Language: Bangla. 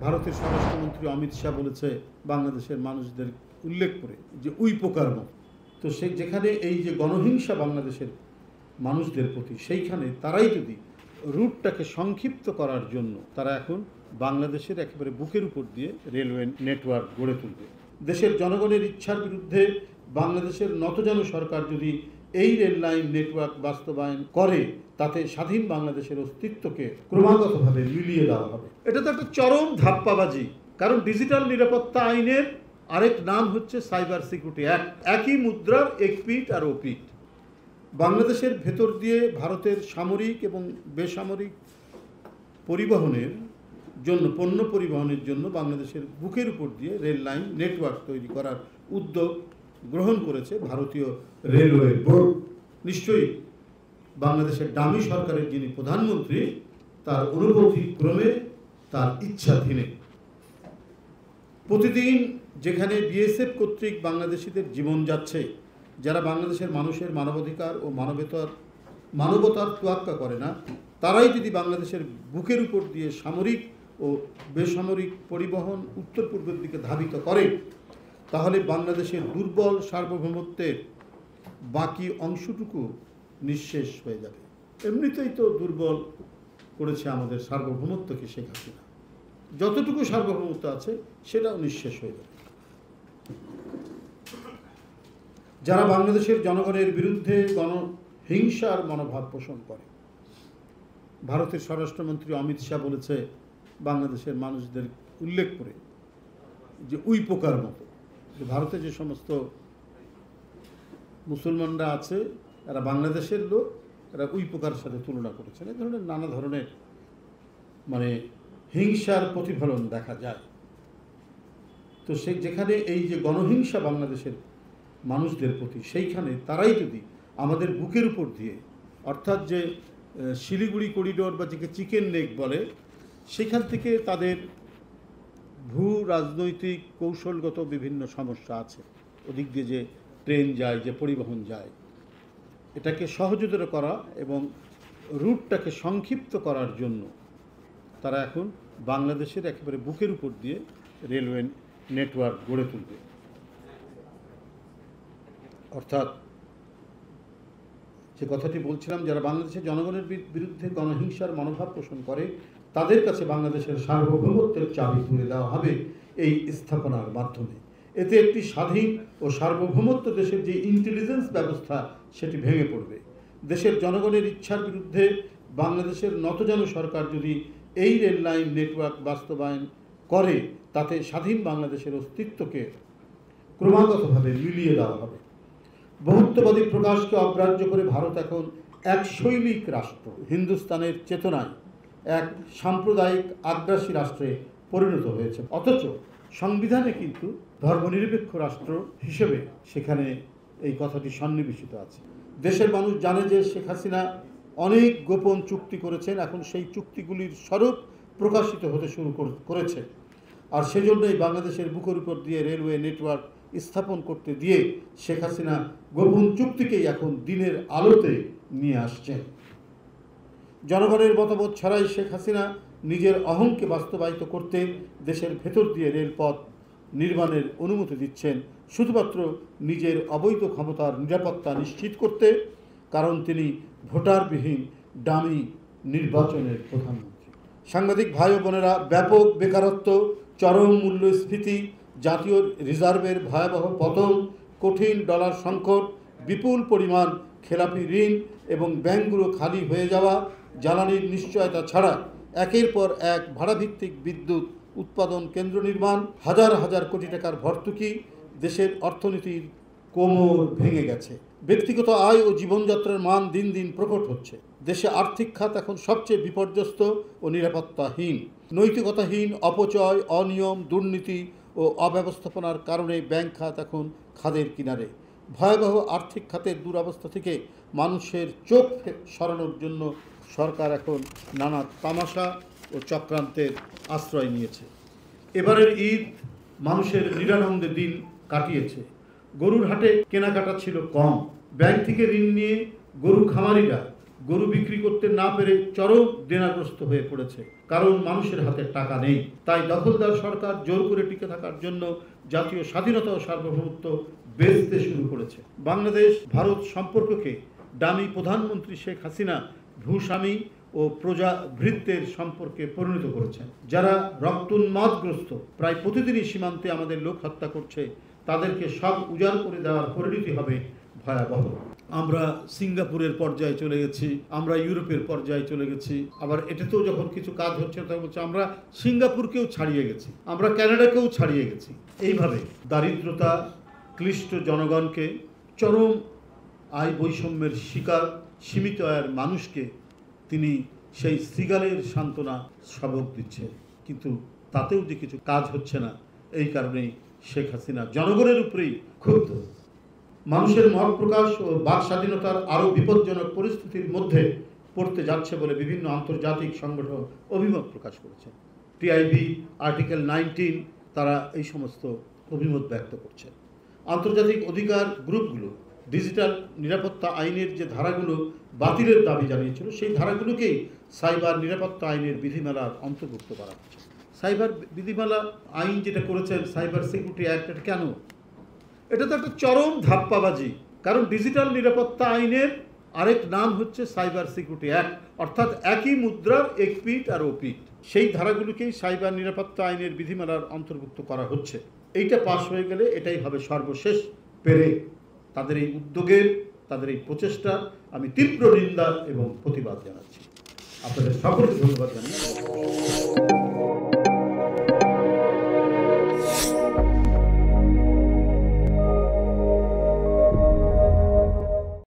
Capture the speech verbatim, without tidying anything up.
ভারতের স্বরাষ্ট্রমন্ত্রী অমিত শাহ বলেছে বাংলাদেশের মানুষদের উল্লেখ করে যে উই পোকার মতো। তো সে যেখানে এই যে গণহিংসা বাংলাদেশের মানুষদের প্রতি, সেইখানে তারাই যদি রুটটাকে সংক্ষিপ্ত করার জন্য তারা এখন বাংলাদেশের একেবারে বুকের উপর দিয়ে রেলওয়ে নেটওয়ার্ক গড়ে তুলবে। দেশের জনগণের ইচ্ছার বিরুদ্ধে বাংলাদেশের নতজানু সরকার যদি এই রেল লাইন নেটওয়ার্ক বাস্তবায়ন করে, তাতে স্বাধীন বাংলাদেশের অস্তিত্বকে ক্রমাগতভাবে মিলিয়ে দেওয়া হবে। এটা তো একটা চরম ধাপ্পাবাজি, কারণ ডিজিটাল নিরাপত্তা আইনের আরেক নাম হচ্ছে সাইবার সিকিউরিটি অ্যাক্ট। একই মুদ্রার এক পিঠ আর ও পিঠ। বাংলাদেশের ভেতর দিয়ে ভারতের সামরিক এবং বেসামরিক পরিবহনের জন্য, পণ্য পরিবহনের জন্য বাংলাদেশের বুকের উপর দিয়ে রেল লাইন নেটওয়ার্ক তৈরি করার উদ্যোগ গ্রহণ করেছে ভারতীয় রেলওয়ে বোর্ড। নিশ্চয়ই বাংলাদেশের ডামি সরকারের যিনি প্রধানমন্ত্রী, তার অনুভূতি ক্রমে, তার ইচ্ছাধীনে প্রতিদিন যেখানে বিএসএফ কর্তৃক বাংলাদেশিদের জীবন যাচ্ছে, যারা বাংলাদেশের মানুষের মানবাধিকার ও মানবতার মানবতার তোয়াক্কা করে না, তারাই যদি বাংলাদেশের বুকের উপর দিয়ে সামরিক ও বেসামরিক পরিবহন উত্তর পূর্বের দিকে ধাবিত করে, তাহলে বাংলাদেশের দুর্বল সার্বভৌমত্বের বাকি অংশটুকু নিঃশেষ হয়ে যাবে। এমনিতেই তো দুর্বল করেছে আমাদের সার্বভৌমত্বকে শেখ হাসিনা। যতটুকু সার্বভৌমত্ব আছে সেটাও নিঃশেষ হয়ে যাবে। যারা বাংলাদেশের জনগণের বিরুদ্ধে গণহিংসার মনোভাব পোষণ করে, ভারতের স্বরাষ্ট্রমন্ত্রী অমিত শাহ বলেছে বাংলাদেশের মানুষদের উল্লেখ করে যে উই পোকার মতো। ভারতে যে সমস্ত মুসলমানরা আছে, এরা বাংলাদেশের লোক, এরা উই পোকার সাথে তুলনা করেছেন। এই ধরনের নানা ধরনের মানে হিংসার প্রতিফলন দেখা যায়। তো সে যেখানে এই যে গণহিংসা বাংলাদেশের মানুষদের প্রতি, সেইখানে তারাই যদি আমাদের বুকের উপর দিয়ে, অর্থাৎ যে শিলিগুড়ি করিডোর বা যেকে চিকেন নেক বলে, সেখান থেকে তাদের ভূ রাজনৈতিক কৌশলগত বিভিন্ন সমস্যা আছে, ওদিক দিয়ে যে ট্রেন যায়, যে পরিবহন যায়, এটাকে সহজতর করা এবং রুটটাকে সংক্ষিপ্ত করার জন্য তারা এখন বাংলাদেশের একেবারে বুকের উপর দিয়ে রেলওয়ে নেটওয়ার্ক গড়ে তুলবে। অর্থাৎ যে কথাটি বলছিলাম, যারা বাংলাদেশের জনগণের বিরুদ্ধে গণহিংসার মনোভাব পোষণ করে, তাদের কাছে বাংলাদেশের সার্বভৌমত্বের চাবি তুলে দেওয়া হবে এই স্থাপনার মাধ্যমে। এতে একটি স্বাধীন ও সার্বভৌমত্ব দেশের যে ইন্টেলিজেন্স ব্যবস্থা, সেটি ভেঙে পড়বে। দেশের জনগণের ইচ্ছার বিরুদ্ধে বাংলাদেশের নতজানু সরকার যদি এই রেল লাইন নেটওয়ার্ক বাস্তবায়ন করে, তাতে স্বাধীন বাংলাদেশের অস্তিত্বকে ক্রমাগতভাবে মিলিয়ে দেওয়া হবে। বহুত্ববাদী প্রকাশকে অগ্রাহ্য করে ভারত এখন এক শৈলিক রাষ্ট্র, হিন্দুস্তানের চেতনায় এক সাম্প্রদায়িক আগ্রাসী রাষ্ট্রে পরিণত হয়েছে। অথচ সংবিধানে কিন্তু ধর্মনিরপেক্ষ রাষ্ট্র হিসেবে সেখানে এই কথাটি সন্নিবেশিত আছে। দেশের মানুষ জানে যে শেখ হাসিনা অনেক গোপন চুক্তি করেছেন, এখন সেই চুক্তিগুলির স্বরূপ প্রকাশিত হতে শুরু করেছে। আর সেজন্যই বাংলাদেশের বুকের উপর দিয়ে রেলওয়ে নেটওয়ার্ক স্থাপন করতে দিয়ে শেখ হাসিনা গোপন চুক্তিকেই এখন দিনের আলোতে নিয়ে আসছেন। জনগণের মতামত ছাড়াই শেখ হাসিনা নিজের অহংকে বাস্তবায়িত করতে দেশের ভেতর দিয়ে রেলপথ নির্মাণের অনুমতি দিচ্ছেন, শুধুমাত্র নিজের অবৈধ ক্ষমতার নিরাপত্তা নিশ্চিত করতে, কারণ তিনি ভোটারবিহীন ডামি নির্বাচনের প্রধানমন্ত্রী। সাংবাদিক ভাই ও বোনেরা, ব্যাপক বেকারত্ব, চরম মূল্যস্ফীতি, জাতীয় রিজার্ভের ভয়াবহ পতন, কঠিন ডলার সংকট, বিপুল পরিমাণ খেলাপি ঋণ এবং ব্যাংকগুলো খালি হয়ে যাওয়া, জ্বালানির নিশ্চয়তা ছাড়া একের পর এক ভাড়াভিত্তিক বিদ্যুৎ উৎপাদন কেন্দ্র নির্মাণ, হাজার হাজার কোটি টাকার ভর্তুকি দেশের অর্থনীতির কোমর ভেঙে গেছে। ব্যক্তিগত আয় ও জীবনযাত্রার মান দিন দিন প্রকট হচ্ছে। দেশে আর্থিক খাত এখন সবচেয়ে বিপর্যস্ত ও নিরাপত্তাহীন। নৈতিকতাহীন, অপচয়, অনিয়ম, দুর্নীতি ও অব্যবস্থাপনার কারণে ব্যাংক খাত এখন খাদের কিনারে। ভয়াবহ আর্থিক খাতের দুরবস্থা থেকে মানুষের চোখ সরানোর জন্য সরকার এখন নানা তামাশা ও চক্রান্তের আশ্রয় নিয়েছে। এবারের ঈদ মানুষের নিরানন্দে দিন কাটিয়েছে। গরুর হাটে কেনাকাটা ছিল কম। ব্যাংক থেকে ঋণ নিয়ে গরু খামারিরা গরু বিক্রি করতে না পেরে চরম দেনাগ্রস্ত হয়ে পড়েছে, কারণ মানুষের হাতে টাকা নেই। তাই দখলদার সরকার জোর করে টিকে থাকার জন্য জাতীয় স্বাধীনতা ও সার্বভৌমত্ব বেচতে শুরু করেছে। বাংলাদেশ ভারত সম্পর্ককে ডামি প্রধানমন্ত্রী শেখ হাসিনা ভূস্বামী ও প্রজা ভৃত্যের সম্পর্কে পরিণত করেছেন। যারা রক্তোন্মাদগ্রস্ত প্রায় প্রতিদিনই সীমান্তে আমাদের লোক হত্যা করছে, তাদেরকে সব উজাড় করে দেওয়ার পরিণতি হবে ভয়াবহ। আমরা সিঙ্গাপুরের পর্যায়ে চলে গেছি, আমরা ইউরোপের পর্যায়ে চলে গেছি, আবার এটাতেও যখন কিছু কাজ হচ্ছে তখন বলছে আমরা সিঙ্গাপুরকেও ছাড়িয়ে গেছি, আমরা কানাডাকেও ছাড়িয়ে গেছি। এইভাবে দারিদ্রতা ক্লিষ্ট জনগণকে, চরম আয় বৈষম্যের শিকার সীমিত আয়ের মানুষকে তিনি সেই শৃগালের সান্ত্বনা সবক দিচ্ছে, কিন্তু তাতেও যে কিছু কাজ হচ্ছে না, এই কারণেই শেখ হাসিনা জনগণের উপরেই ক্ষুব্ধ। মানুষের মত প্রকাশ ও বাক স্বাধীনতার আরও বিপজ্জনক পরিস্থিতির মধ্যে পড়তে যাচ্ছে বলে বিভিন্ন আন্তর্জাতিক সংগঠন অভিমত প্রকাশ করেছে। টিআইবি আর্টিকেল নাইনটিন তারা এই সমস্ত অভিমত ব্যক্ত করছে। আন্তর্জাতিক অধিকার গ্রুপগুলো ডিজিটাল নিরাপত্তা আইনের যে ধারাগুলো বাতিলের দাবি জানিয়েছিল, সেই ধারাগুলোকেই সাইবার নিরাপত্তা আইনের বিধিমালার অন্তর্ভুক্ত করা হচ্ছে। সাইবার বিধিমালা আইন যেটা করেছেন, সাইবার সিকিউরিটি অ্যাক্ট, এটা কেন? এটা তো একটা চরম ধাপ্পাবাজি, কারণ ডিজিটাল নিরাপত্তা আইনের আরেক নাম হচ্ছে সাইবার সিকিউরিটি অ্যাক্ট, অর্থাৎ একই মুদ্রার এক পিঠ আর ওপিঠ। সেই ধারাগুলোকেই সাইবার নিরাপত্তা আইনের বিধিমালার অন্তর্ভুক্ত করা হচ্ছে। এইটা পাশ হয়ে গেলে এটাই হবে সর্বশেষ পেরে। তাদের এই উদ্যোগের, তাদের এই প্রচেষ্টা আমি তীব্র নিন্দা এবং প্রতিবাদ জানাচ্ছি। আপনাদের সকলকে ধন্যবাদ জানাই।